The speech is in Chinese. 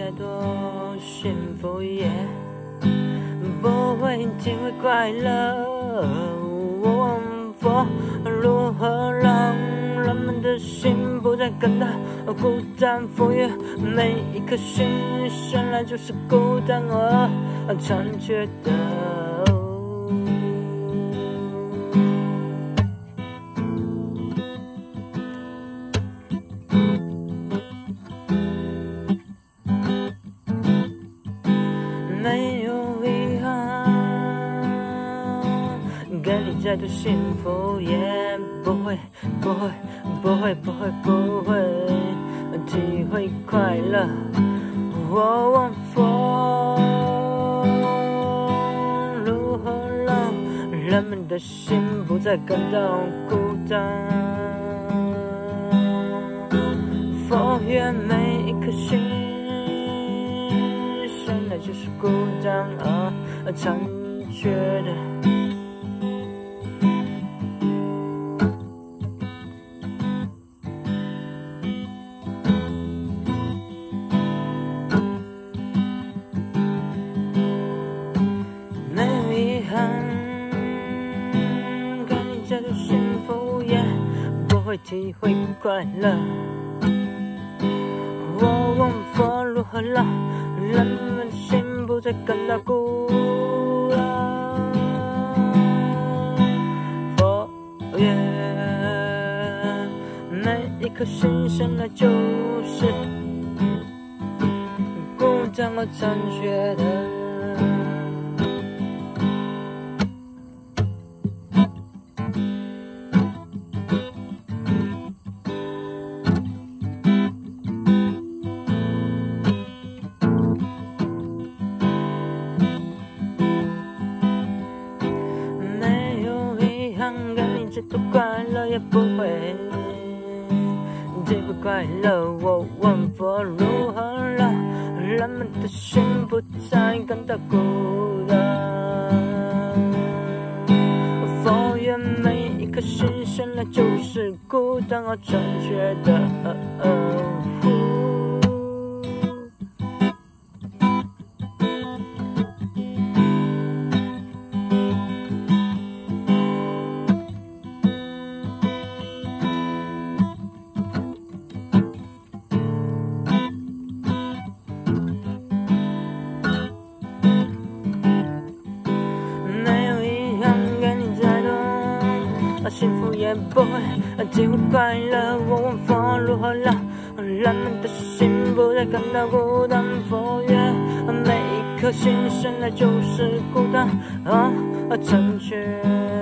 再多幸福也不会体会快乐。我问佛如何让人们的心不再感到孤单？佛曰：每一颗心生来就是孤单而残缺的。没有遗憾，给你再多幸福也不会体会快乐。我问佛如何让人们的心不再感到孤单？佛曰：每一颗心生来就是孤单而残缺的。没有遗憾，给你再多幸福也不会体会快乐。我问佛如何让人们的心不再感到孤单？佛曰：每一颗心生来就是孤单而残缺的。给你再多快乐也不会体会快乐。我问佛如何让人们的心不再感到孤单？佛曰：每一颗心生来就是孤单而残缺的。幸福也不会体会快乐。我问佛如何让人们的心不再感到孤单？佛曰：每一颗心生来就是孤单而残缺。